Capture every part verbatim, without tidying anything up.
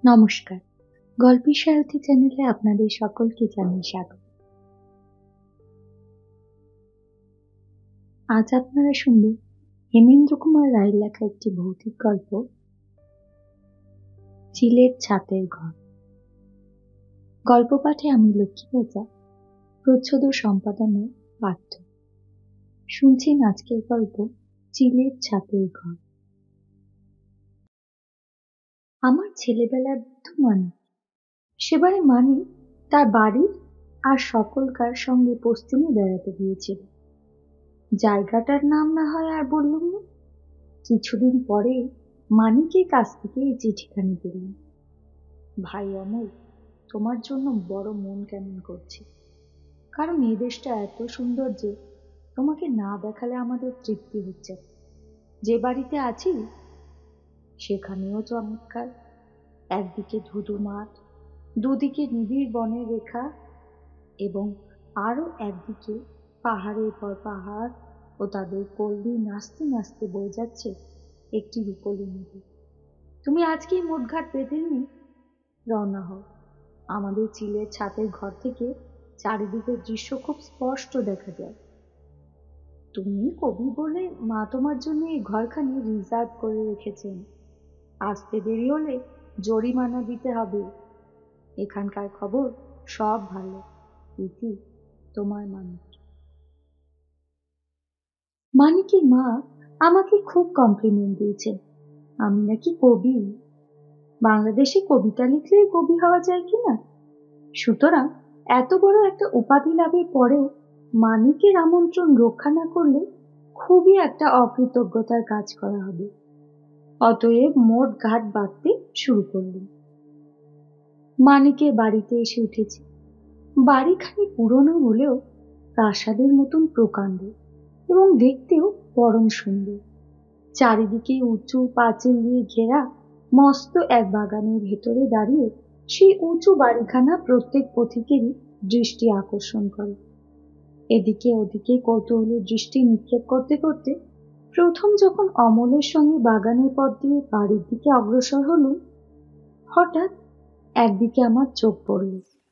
নমস্কার, গল্পের সারথি চ্যানেলে আপনাদের সকলকে জানাই স্বাগত। আজ আপনারা শুনবেন হেমেন্দ্র কুমার রায়ের লেখা একটি ভৌতিক গল্প, চিলের ছাতের ঘর। গল্প পাঠে আমি লক্ষ্মীপ্রজা, প্রচ্ছদ ও সম্পাদনায় পার্থ। শুনছেন আজকের গল্প চিলের ছাতের ঘর। আমার ছেলেবেলার বন্ধু মানিক, সেবারে মানিক তার বাড়ির আর সকলকার সঙ্গে পশ্চিমে বেড়াতে গিয়েছিল। জায়গাটার নাম না হয় আর বললুম না। কিছুদিন পরে মানিকের কাছ থেকে এই চিঠিখানি পেলাম। ভাই অমল, তোমার জন্য বড় মন কেমন করছে, কারণ এই দেশটা এত সুন্দর যে তোমাকে না দেখালে আমাদের তৃপ্তি হচ্ছে। যে বাড়িতে আছি সেখানেও চমৎকার। একদিকে ধুধু মাঠ, দুদিকে নিবিড় বনের রেখা, এবং আরো একদিকে পাহাড়ের পর পাহাড় ও তাদের কোল দিয়ে নাচতে নাচতে বয়ে যাচ্ছে একটি রূপলি নদী। তুমি আজকেই মোটঘাট বেঁধে নিয়ে রওনা হও। আমাদের চিলের ছাতের ঘর থেকে চারিদিকের দৃশ্য খুব স্পষ্ট দেখা যায়। তুমি কবি বলে মা তোমার জন্য এই ঘরখানি রিজার্ভ করে রেখেছেন। আসতে দেরি হলে জরিমানা দিতে হবে। এখানকার খবর সব ভালো। ইতি, তোমার মানিক। মানিকের মা আমাকে খুব কমপ্লিমেন্ট দিয়েছে। আমি নাকি কবি। বাংলাদেশে কবিতা লিখলেই কবি হওয়া যায় কিনা। সুতরাং এত বড় একটা উপাধি লাভের পরেও মানিকের আমন্ত্রণ রক্ষা না করলে খুবই একটা অকৃতজ্ঞতার কাজ করা হবে। অতএব মোট ঘাট বাঁধতে শুরু করলাম। মানিকের বাড়িতে এসে উঠেছি। বাড়িখানি পুরনো হলেও প্রাসাদের মতন প্রকাণ্ড এবং দেখতেও পরম সুন্দর। চারিদিকে উঁচু পাঁচিল দিয়ে ঘেরা মস্ত এক বাগানের ভেতরে দাঁড়িয়ে সেই উঁচু বাড়িখানা প্রত্যেক পথিকেরই দৃষ্টি আকর্ষণ করে। এদিকে ওদিকে কৌতূহলের দৃষ্টি নিক্ষেপ করতে করতে প্রথম যখন অমলের সঙ্গে বাগানের পথ দিয়ে বাড়ির দিকে অগ্রসর হলুম, হঠাৎ একদিকে আমার চোখ পড়ল।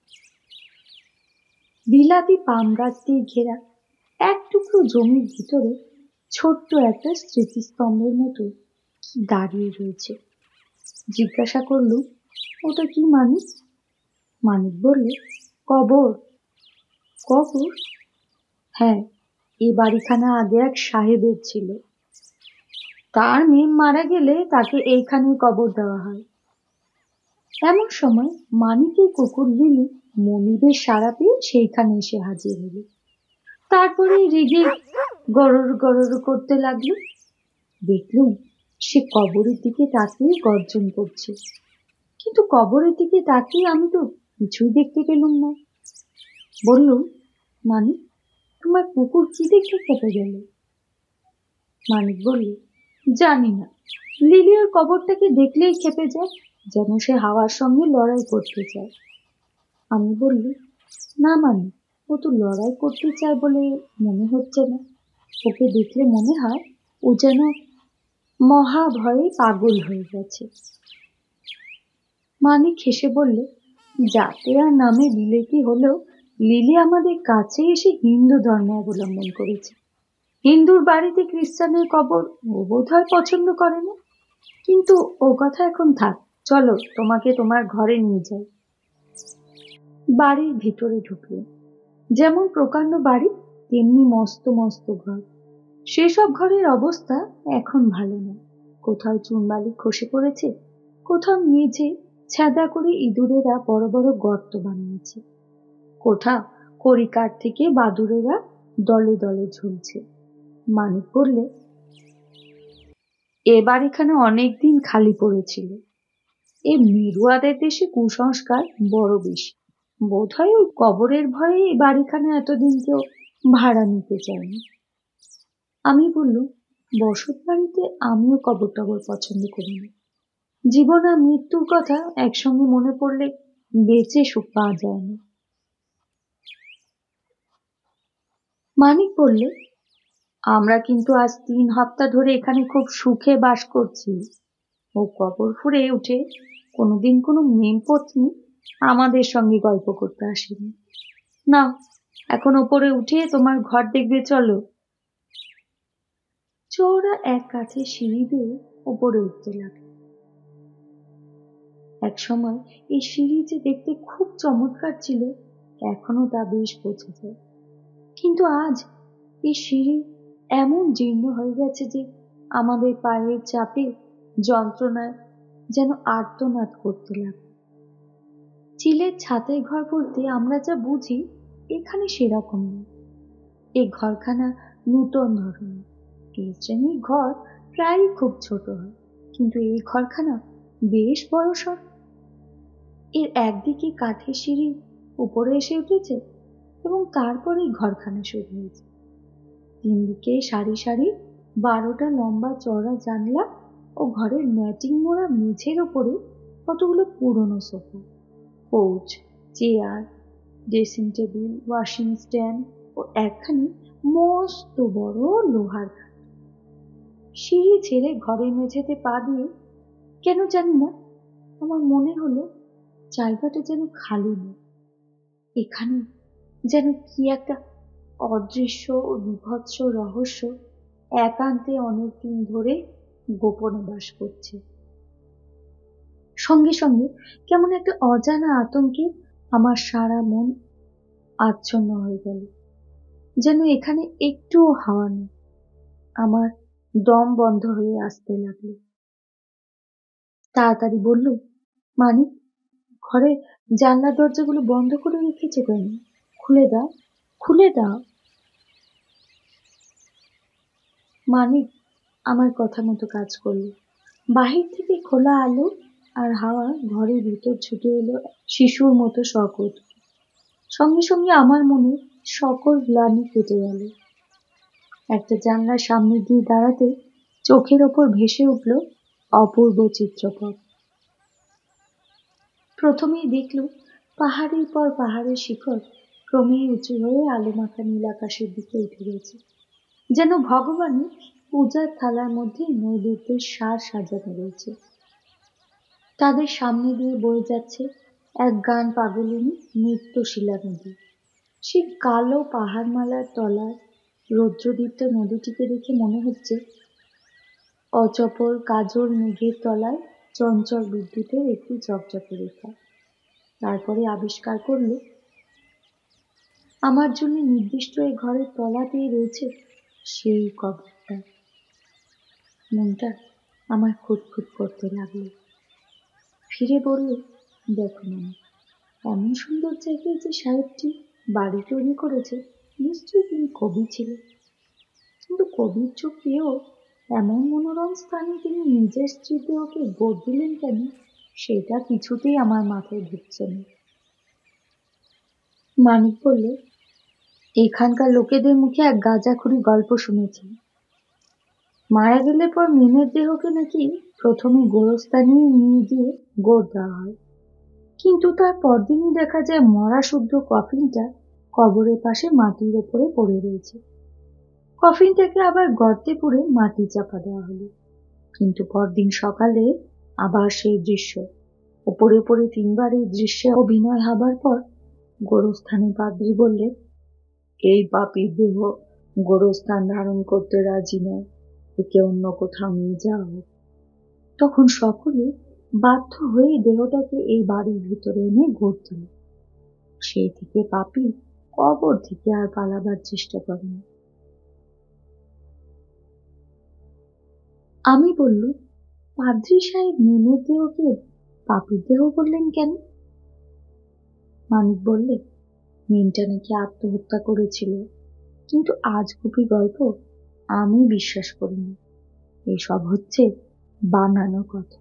বিলাতি পাম গাছ দিয়ে ঘেরা এক টুকরো জমির ভিতরে ছোট্ট একটা স্মৃতিস্তম্ভের মতো দাঁড়িয়ে রয়েছে। জিজ্ঞাসা করলুম, ওটা কি মানিক? মানিক বললে, কবর। কবর? হ্যাঁ, এই বাড়িখানা আগে এক সাহেবের ছিল। তার মেয়ে মারা গেলে তাকে এইখানে কবর দেওয়া হয়। এমন সময় মানিকের কুকুর লিলি মনিবের সাড়া পেয়ে সেইখানে এসে হাজির হলো। তারপরে রেগে গরর গরর করতে লাগলো। দেখলুম সে কবরের দিকে তাকিয়ে গর্জন করছে, কিন্তু কবরের দিকে তাকিয়ে আমি তো কিছুই দেখতে পেলুম না। বললুম, মানিক, তোমার কুকুর কি দেখে খেতে গেল? মানিক বলল, জানি না, লিলি ওর কবরটাকে দেখলেই খেপে যায়, যেন সে হাওয়ার সঙ্গে লড়াই করতে চায়। আমি বললি, না মানিক, ও তো লড়াই করতে চায় বলে মনে হচ্ছে না। ওকে দেখলে মনে হয় ও যেন মহা ভয়ে পাগল হয়ে গেছে। মানিক হেসে বললে, যাতে আর নামে বিলেতি হলেও লিলি আমাদের কাছে এসে হিন্দু ধর্ম অবলম্বন করেছে। হিন্দুর বাড়িতে খ্রিস্টানের কবর ও বোধ হয় পছন্দ করে না। কিন্তু ও কথা এখন থাক, চলো তোমাকে তোমার ঘরে নিয়ে যাই। বাড়ির ভিতরে ঢুকলো। যেমন প্রকাণ্ড বাড়ি তেমনি মস্ত মস্ত ঘর। সেসব ঘরের অবস্থা এখন ভালো না। কোথাও চুনবালি খসে পড়েছে, কোথাও মেঝে ছ্যাদা করে ইঁদুরেরা বড় বড় গর্ত বানিয়েছে, কোথাও কড়িকাঠ থেকে বাদুড়েরা দলে দলে ঝুলছে। মানিক বললে, এবার এখানে অনেকদিন খালি পড়েছিল। এই মেরুয়াদের দেশে কুসংস্কার বড় বেশি। বোধ হয় ওই কবরের ভয়ে এই বাড়িখানে এতদিন কেউ ভাড়া নিতে চায়নি। আমি বললুম, বসত বাড়িতে আমিও কবর টবর পছন্দ করি না। জীবন আর মৃত্যুর কথা একসঙ্গে মনে পড়লে বেঁচে সুখ পাওয়া যায় না। মানিক বললে, আমরা কিন্তু আজ তিন হপ্তাহ ধরে এখানে খুব সুখে বাস করছি। ও কবর ফুঁড়ে উঠে কোনোদিন কোনো মেম পত্নী আমাদের সঙ্গে গল্প করতে আসেনি। না, এখন ওপরে উঠে তোমার ঘর দেখবে, চলো। চওড়া এক কাঠের সিঁড়ি দিয়ে ওপরে উঠতে লাগলো। এক সময় এই সিঁড়ি যে দেখতে খুব চমৎকার ছিল, এখনো তা বেশ বোঝা যায়। কিন্তু আজ এই সিঁড়ি এমন জীর্ণ হয়ে গেছে যে আমাদের পায়ের চাপে যন্ত্রণায় যেন আর্তনাদ করতে লাগে। চিলের ছাদের ঘর বলতে আমরা যা বুঝি এখানে সেরকম নয়। এই ঘরখানা নূতন ধরনের। এই শ্রেণীর ঘর প্রায়ই খুব ছোট হয়, কিন্তু এই ঘরখানা বেশ বড়সড়। এর একদিকে কাঠের সিঁড়ি উপরে এসে উঠেছে এবং তারপরে ঘরখানা শুরু হয়েছে। তিন দিকে সারি সারি বারোটা লম্বা চওড়া জানলা ও ঘরের ম্যাটিং মোড়া মেঝের ওপরে কতগুলো পুরনো sofa, couch, chair, dressing table, washing stand ও একখানি মস্ত বড় লোহার খাট। সিঁড়ি ছেড়ে ঘরের মেঝেতে পা দিয়ে কেন জানি না আমার মনে হলো জায়গাটা যেন খালি নেই। এখানে যেন কি একটা অদৃশ্য ও বিভৎস রহস্য একান্তে অনেকদিন ধরে গোপনে বাস করছে। সঙ্গে সঙ্গে কেমন একটা অজানা আতঙ্কে আমার সারা মন আচ্ছন্ন হয়ে গেল, যেন এখানে একটুও হাওয়া নেই। আমার দম বন্ধ হয়ে আসতে লাগলো। তাড়াতাড়ি বলল, মানিক, ঘরের জানলা দরজাগুলো বন্ধ করে রেখেছে কেন? খুলে দাও, খুলে দাও। মানিক আমার কথা মতো কাজ করলো। বাহির থেকে খোলা আলো আর হাওয়া ঘরের ভিতর ছুটে এলো শিশুর মতো শকট। সঙ্গে সঙ্গে আমার মনে সকল গ্লানি কেটে গেল। একটা জানলার সামনে দিয়ে দাঁড়াতে চোখের ওপর ভেসে উঠল অপূর্ব চিত্রপট। প্রথমেই দেখল পাহাড়ের পর পাহাড়ের শিখর ক্রমেই উঁচু হয়ে আলো মাখা নীল আকাশের দিকে উঠে গেছে, যেন ভগবানের পূজার থালার মধ্যে নৈবেদ্যের সার সাজানো রয়েছে। তাদের সামনে দিয়ে বয়ে যাচ্ছে এক গান পাগলিনী নৃত্যশীলা নদী। সে কালো পাহাড়মালার তলায় রৌদ্রদীপ্ত নদীটিকে দেখে মনে হচ্ছে অচপল কাজল মেঘের তলায় চঞ্চল বিদ্যুতের একটি চকচকে রেখা। তারপরে আবিষ্কার করল আমার জন্য নির্দিষ্ট এই ঘরের তলাতেই রয়েছে সেই কবরটা। মনটা আমার খুঁতখুত করতে লাগলো। ফিরে বলল, দেখো মামা, এমন সুন্দর জায়গায় যে সাহেবটি বাড়ি তৈরি করেছে, নিশ্চয়ই তিনি কবি ছিলেন। কিন্তু কবির চোখ পেয়েও এমন মনোরম স্থানে তিনি নিজের স্ত্রীতে ওকে গোদ দিলেন কেন, সেটা কিছুতেই আমার মাথায় ঢুকছে না। মানিক বলল, এখানকার লোকেদের মুখে এক গাঁজাখুরি গল্প শুনেছি। মারা গেলে পর মেমের দেহকে নাকি প্রথমে গোরস্থানে নিয়ে গিয়ে গোদ দেওয়া হয়, কিন্তু তার পরদিনই দেখা যায় মরা শুদ্ধ কফিনটা কবরের পাশে মাটির ওপরে পড়ে রয়েছে। কফিনটাকে আবার গর্তে পুরে মাটি চাপা দেওয়া হলো, কিন্তু পরদিন সকালে আবার সেই দৃশ্য। ওপরে ওপরে তিনবার এই দৃশ্যে অভিনয় হবার পর গোরস্থানে পাদ্রী বললেন, এই পাপীর দেহ গোরস্থান ধারণ করতে রাজি নয়, একে অন্য কোথাও নিয়ে যাওয়া হোক। তখন সকলে বাধ্য হয়ে দেহটাকে এই বাড়ির ভিতরে এনে গোদ দিল। সেই থেকে পাপী কবর থেকে আর পালাবার চেষ্টা করেন। আমি বলল, পাদ্রী সাহেব মেমের দেহকে পাপীর দেহ বললেন কেন? মানিক বললে, মেমটা নাকি আত্মহত্যা করেছিল, কিন্তু আজগুবি গল্প, আমি বিশ্বাস করি না। এসব হচ্ছে বানানো কথা।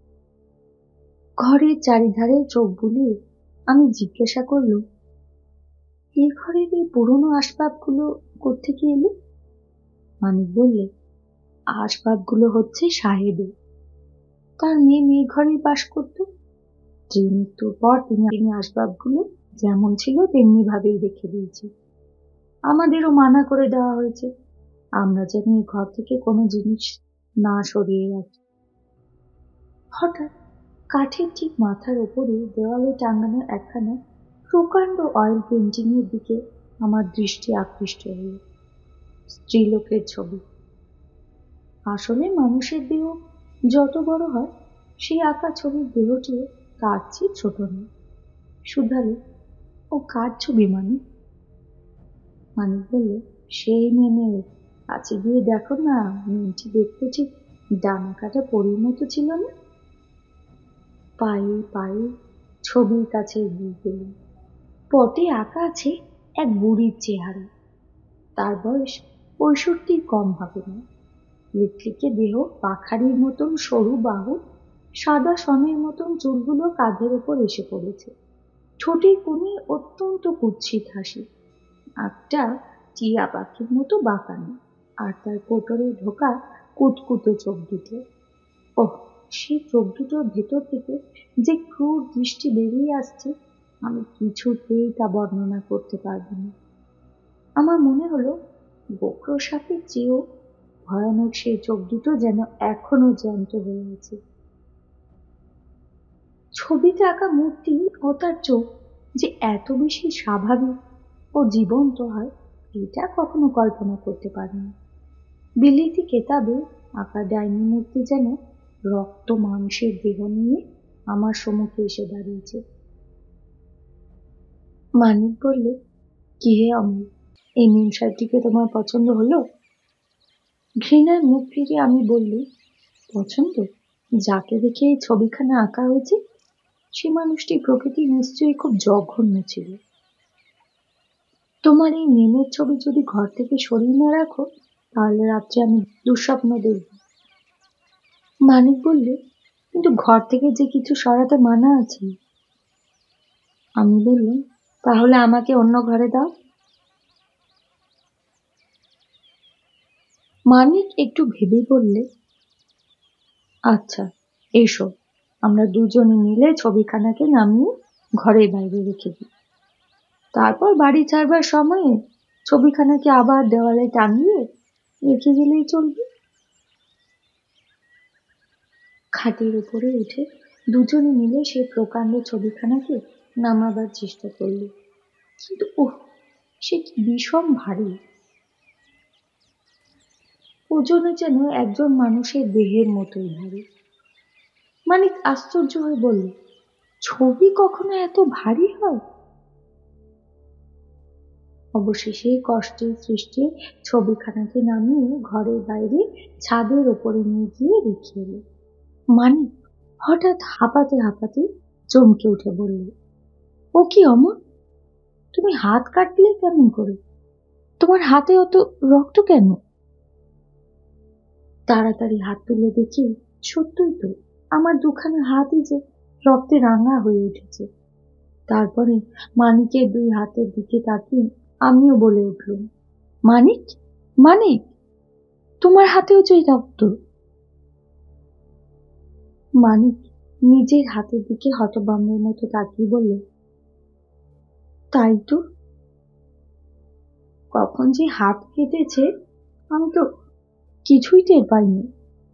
ঘরের চারিধারে চোখ বুলিয়ে আমি জিজ্ঞাসা করল, এই ঘরের এই পুরনো আসবাবগুলো কোত্থেকে এলো? মানিক বললে, আসবাবগুলো হচ্ছে সাহেবের। তার মেয়ে মেয়ে ঘরেই বাস করত। স্ত্রী মৃত্যুর পর তিনি আসবাবগুলো যেমন ছিল তেমনি ভাবেই রেখে দিয়েছে। আমাদেরও মানা করে দেওয়া হয়েছে আমরা যেন এই ঘর থেকে কোনো জিনিস না সরিয়ে রাখি। হঠাৎ কাঠের ঠিক মাথার ওপরে দেওয়ালে টাঙানো একখানা প্রকাণ্ড অয়েল পেন্টিং এর দিকে আমার দৃষ্টি আকৃষ্ট হল। স্ত্রীলোকের ছবি। আসলে মানুষের দেহ যত বড় হয়, সেই আঁকা ছবির দেহটিও তার চেয়ে ছোট নয়। শুধালো, ও কার ছবি মানিক? মানিক বলল, সেই মেনে, কাছে গিয়ে দেখো না, মেয়েটি দেখতে ঠিক ডানা কাটা পরীর মতো ছিল না? পায়ে পায়ে ছবির কাছে এগিয়ে গেল। পটে আঁকা আছে এক বুড়ির চেহারা। তার বয়স পঁয়ষট্টির কম হবে না। লিকলিকে দেহ, পাখারির মতন সরু বাহু, সাদা সনের মতন চুলগুলো কাঁধের ওপর এসে পড়েছে। ঠোঁটের কোণে অত্যন্ত কুৎসিত হাসি, আটটা টিয়া পাখির মতো বাঁকানো, আর তার কোটরে ঢোকা কুতকুতে চোখ দুটো। ওহ, সেই চোখ দুটোর ভেতর থেকে যে ক্রূর দৃষ্টি বেরিয়ে আসছে, আমি কিছুতেই তা বর্ণনা করতে পারবো না। আমার মনে হলো গোখরো সাপের চেয়েও ভয়ানক সেই চোখ দুটো যেন এখনো জ্যান্ত হয়ে আছে। ছবিতে আঁকা মূর্তি ও তার চোখ যে এত বেশি স্বাভাবিক ও জীবন্ত হয়, এটা কখনো কল্পনা করতে পারিনি। বিলিতি কেতাবে আঁকা ডাইনি মূর্তি যেন রক্ত মাংসের দেহ নিয়ে আমার সম্মুখে এসে দাঁড়িয়েছে। মানিক বললে, কি হে অমল, এই নিম সাহেবটিকে তোমার পছন্দ হলো? ঘৃণায় মুখ ফিরে আমি বললি, পছন্দ? যাকে দেখে এই ছবিখানা আঁকা হয়েছে, সে মানুষটি প্রকৃতি নিশ্চয়ই খুব জঘন্য ছিল। তোমার এই নেমের ছবি যদি ঘর থেকে সরিয়ে না রাখো, তাহলে রাত্রে আমি দুঃস্বপ্ন দেখব। মানিক বললে, কিন্তু ঘর থেকে যে কিছু সরাতে মানা আছে। আমি বললাম, তাহলে আমাকে অন্য ঘরে দাও। মানিক একটু ভেবে বললে, আচ্ছা এসো, আমরা দুজনে মিলে ছবিখানাকে নামিয়ে ঘরের বাইরে রেখে দিই। তারপর বাড়ি ছাড়বার সময়ে ছবিখানাকে আবার দেওয়ালে টাঙিয়ে রেখে গেলেই চলবে। খাটের উপরে উঠে দুজনে মিলে সেই প্রকাণ্ড ছবিখানাকে নামাবার চেষ্টা করল, কিন্তু ওহ, সে কি বিষম ভারী। ওজনে যেন একজন মানুষের দেহের মতোই ভারী। মানিক আশ্চর্য হয়ে বলল, ছবি কখনো এত ভারী হয়? অবশেষে কষ্টের সৃষ্টি ছবিখানাকে নামিয়ে ঘরের বাইরে ছাদের ওপরে নিয়ে গিয়ে রেখে এলো। মানিক হঠাৎ হাঁপাতে হাঁপাতে চমকে উঠে বলল, ও কি অমর, তুমি হাত কাটলে কেমন করে? তোমার হাতে অত রক্ত কেন? তাড়াতাড়ি হাত তুলে দেখি, সত্যই তো আমার দুখানা হাতই যে রক্তে রাঙা হয়ে উঠেছে। তারপরে মানিকের দুই হাতের দিকে তাকিয়ে আমিও বলে উঠলাম, মানিক, মানিক, তোমার হাতেও যে রক্ত। মানিক নিজের হাতের দিকে হতভম্বের মতো তাকিয়ে বলল, তাই তো, কখন যে হাত কেটেছে আমি তো কিছুই টের পাইনি।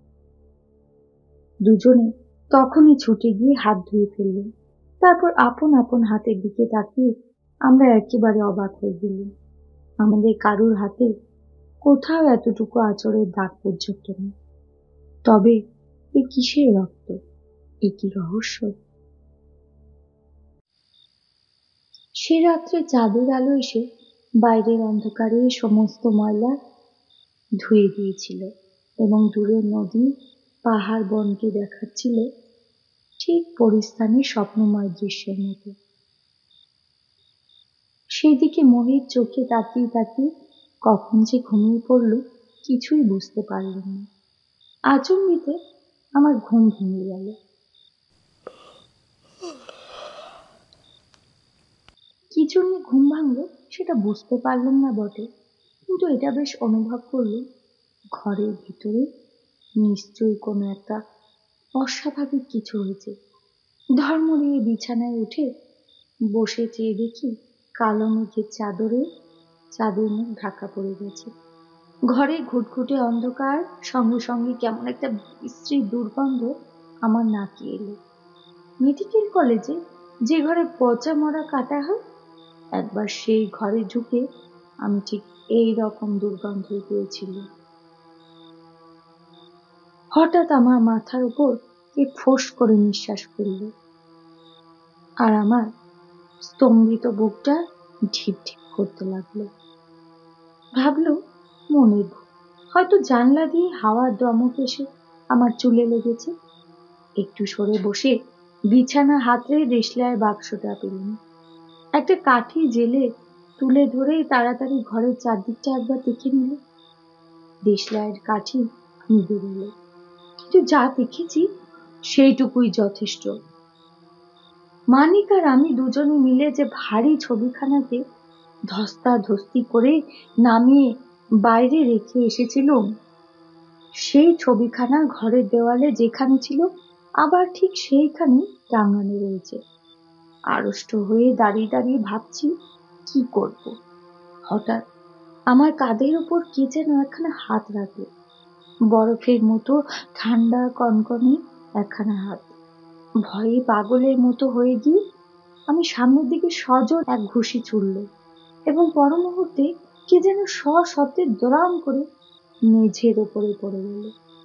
দুজনে তখনই ছুটে গিয়ে হাত ধুয়ে ফেললেন। তারপর আপন আপন হাতের দিকে তাকিয়ে আমরা একেবারে অবাক হয়ে গেলাম। আমাদের কারুর হাতে কোথাও এতটুকু আঁচড়ের দাগ পর্যন্ত নেই। তবে এ কিসের রক্ত, এ কি রহস্য? সে রাত্রে চাঁদের আলো এসে বাইরের অন্ধকারে সমস্ত ময়লা ধুয়ে দিয়েছিল এবং দূরের নদী, পাহাড়, বনকে দেখাচ্ছিল ঠিক পরিস্থানের স্বপ্নময় দৃশ্যের মতো। সেদিকে মোহিত চোখে তাকিয়ে তাকিয়ে কখন যে ঘুমিয়ে পড়ল কিছুই বুঝতে পারলাম না। আচমবিতে আমার ঘুম ভেঙে গেল। কি জন্য ঘুম ভাঙলো সেটা বুঝতে পারলাম না বটে, কিন্তু এটা বেশ অনুভব করলাম, ঘরের ভিতরে নিশ্চয়ই কোনো একটা অস্বাভাবিক কিছু হয়েছে। ধর্মরিয়ে বিছানায় উঠে বসে চেয়ে দেখি কালো মেঘের চাদরে চাঁদের মুখ ঢাকা পড়ে গেছে। ঘরে ঘুটঘুটে অন্ধকার, সঙ্গে সঙ্গে কেমন একটা বিশ্রী দুর্গন্ধ আমার নাকে এলো। মেডিকেল কলেজে যে ঘরে পচা মরা কাটা হয়, একবার সেই ঘরে ঢুকে আমি ঠিক এই রকম দুর্গন্ধ পেয়েছিল। হঠাৎ আমার মাথার উপর কে ফোঁস করে নিঃশ্বাস ফেলল, আর আমার স্তম্ভিত বুকটা ঢিপ ঢিপ করতে লাগলো। ভাবলো মনের ভুল, হয়তো জানলা দিয়ে হাওয়ার দমক এসে আমার চুলে লেগেছে। একটু সরে বসে বিছানা হাতড়ে দেশলাইয়ের বাক্সটা পেলাম। একটা কাঠি জেলে তুলে ধরে তাড়াতাড়ি ঘরের চারদিকটা একবার দেখে নিল। দেশলাইয়ের কাঠি নিভে গেল, কিন্তু যা দেখেছি সেইটুকুই যথেষ্ট। মানিক আর আমি দুজনে মিলে যে ভারী ছবিখানাকে ধস্তাধস্তি করে নামিয়ে বাইরে রেখে এসেছিলুম, সেই ছবিখানা ঘরের দেওয়ালে যেখানে ছিল আবার ঠিক সেইখানে টাঙানো রয়েছে। আড়ষ্ট হয়ে দাঁড়িয়ে দাঁড়িয়ে ভাবছি কি করব। হঠাৎ আমার কাঁধের উপর কে যেন একখানা হাত রাখল, বরফের মতো ঠান্ডা কনকনে একখানা হাত। ভয়ে পাগলের মতো হয়ে গিয়ে আমি সামনের দিকে সজোর এক ঘুষি ছুড়ল, এবং পর মুহূর্তে কে যেন সশব্দে দড়াম করে মেঝের ওপরে পড়ে গেল।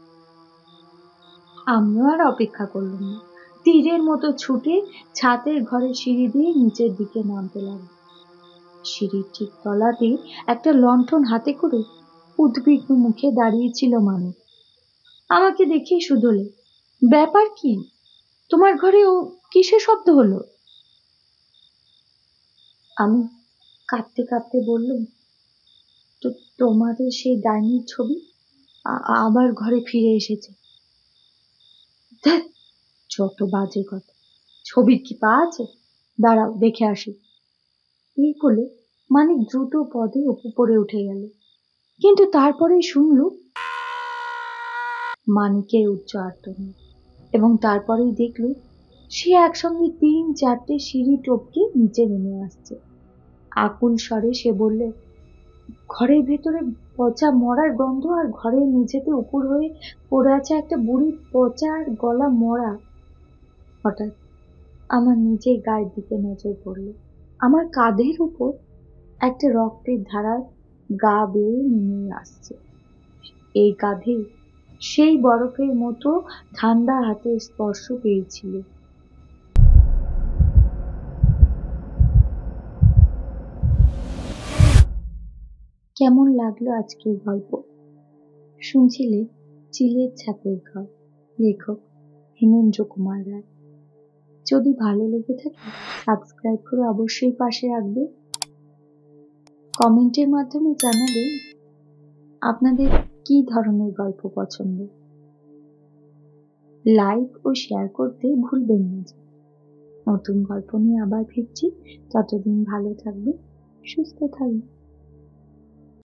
আমিও আর অপেক্ষা করলাম না, তীরের মতো ছুটে ছাতের ঘরের সিঁড়ি দিয়ে নিচের দিকে নামতে লাগলো। সিঁড়ির ঠিক তলাতে একটা লণ্ঠন হাতে করে উদ্বিগ্ন মুখে দাঁড়িয়েছিল মানিক। আমাকে দেখেই শুধোলে, ব্যাপার কি? তোমার ঘরে ও কিসের শব্দ হলো? আমি কাঁদতে কাঁদতে বললুম, তো তোমাদের সেই ডাইনির ছবি আবার ঘরে ফিরে এসেছে। যত বাজে কথা, ছবির কি পা আছে? দাঁড়াও দেখে আসি। এই বলে মানিক দ্রুত পদে উপরে উঠে গেল, কিন্তু তারপরেই শুনল মানিকের উচ্চ আর্তনাদ, এবং তারপরেই দেখল সে একসঙ্গে তিন চারটে সিঁড়ি টপকে নিচে নেমে আসছে। আকুল স্বরে সে বললে, ঘরের ভেতরে পচা মরার গন্ধ, আর ঘরের মেঝেতে উপর হয়ে পড়ে আছে একটা বুড়ি পচা আর গলা মরা। হঠাৎ আমার নিজের গায়ের দিকে নজর পড়ল। আমার কাঁধের উপর একটা রক্তের ধারা গা বেয়ে নেমে আসছে। এই কাঁধে সেই বরফের মতো ঠান্ডা হাতের স্পর্শ পেয়েছিল। কেমন লাগলো আজকের গল্প? শুনছিলে চিলের ছাপের ঘর, লেখক হেমেন্দ্র কুমার রায়। যদি ভালো লেগে থাকে সাবস্ক্রাইব করে অবশ্যই পাশে রাখবে। কমেন্টের মাধ্যমে জানাবে আপনাদের কি ধরনের গল্প পছন্দ। লাইক ও শেয়ার করতে ভুলবেন না। নতুন গল্প নিয়ে আবার ফিরছি, ততদিন ভালো থাকবে, সুস্থ থাকবে।